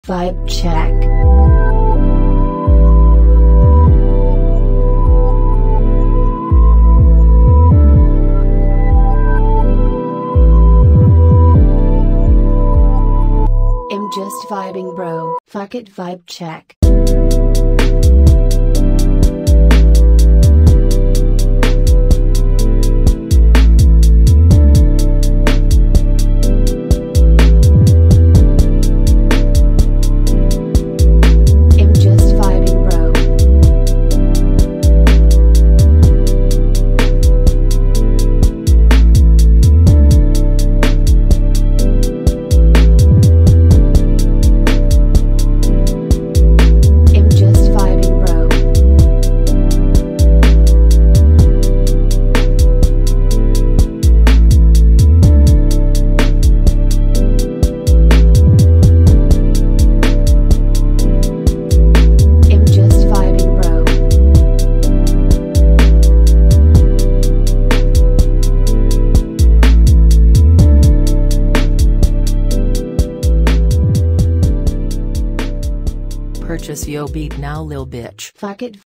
vibe check. I'm just vibing, bro. Fuck it, vibe check. Purchase yo beat now, lil bitch. Fuck it.